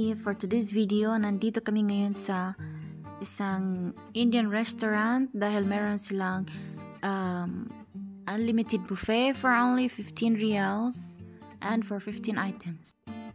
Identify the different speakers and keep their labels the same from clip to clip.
Speaker 1: everybody! For today's video, nandito kami ngayon sa isang Indian restaurant dahil meron silang unlimited buffet for only 15 reals and for 15 items.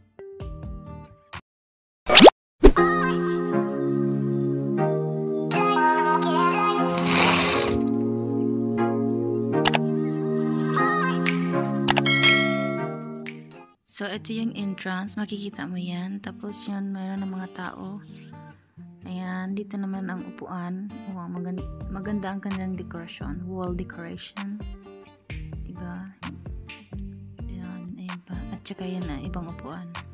Speaker 1: So, ito yung entrance. Makikita mo yan. Tapos yun, mayroon ng mga tao. Ayan, dito naman ang upuan. Wow, maganda ang kanilang decoration. Wall decoration. Diba? Ayan, ayun pa. At saka yan na, ibang upuan.